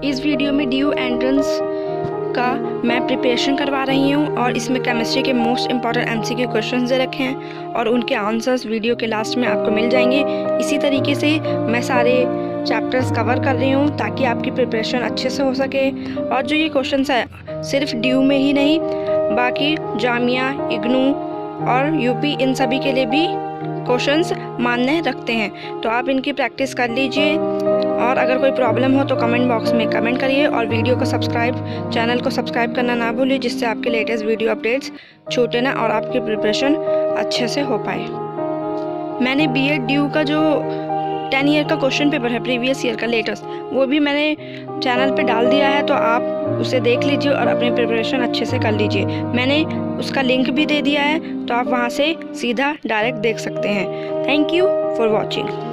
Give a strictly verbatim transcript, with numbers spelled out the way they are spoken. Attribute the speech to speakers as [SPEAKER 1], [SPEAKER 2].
[SPEAKER 1] इस वीडियो में D you entrance का मैं प्रिपरेशन करवा रही हूँ और इसमें केमिस्ट्री के मोस्ट इम्पॉर्टेंट एमसीक्यू क्वेश्चंस दे रखे हैं और उनके आंसर्स वीडियो के लास्ट में आपको मिल जाएंगे। इसी तरीके से मैं सारे चैप्टर्स कवर कर रही हूँ ताकि आपकी प्रिपरेशन अच्छे से हो सके। और जो ये क्वेश्चंस है सिर्फ डी यू में ही नहीं, बाकी जामिया, इग्नू और यूपी इन सभी के लिए भी क्वेश्चंस मान्य रखते हैं। तो आप इनकी प्रैक्टिस कर लीजिए और अगर कोई प्रॉब्लम हो तो कमेंट बॉक्स में कमेंट करिए और वीडियो को सब्सक्राइब चैनल को सब्सक्राइब करना ना भूलिए, जिससे आपके लेटेस्ट वीडियो अपडेट्स छूटे ना और आपकी प्रिपरेशन अच्छे से हो पाए। मैंने बी एड डी यू का जो टेन ईयर का क्वेश्चन पेपर है प्रीवियस ईयर का लेटेस्ट, वो भी मैंने चैनल पे डाल दिया है, तो आप उसे देख लीजिए और अपनी प्रिपरेशन अच्छे से कर लीजिए। मैंने उसका लिंक भी दे दिया है, तो आप वहाँ से सीधा डायरेक्ट देख सकते हैं। Thank you for watching.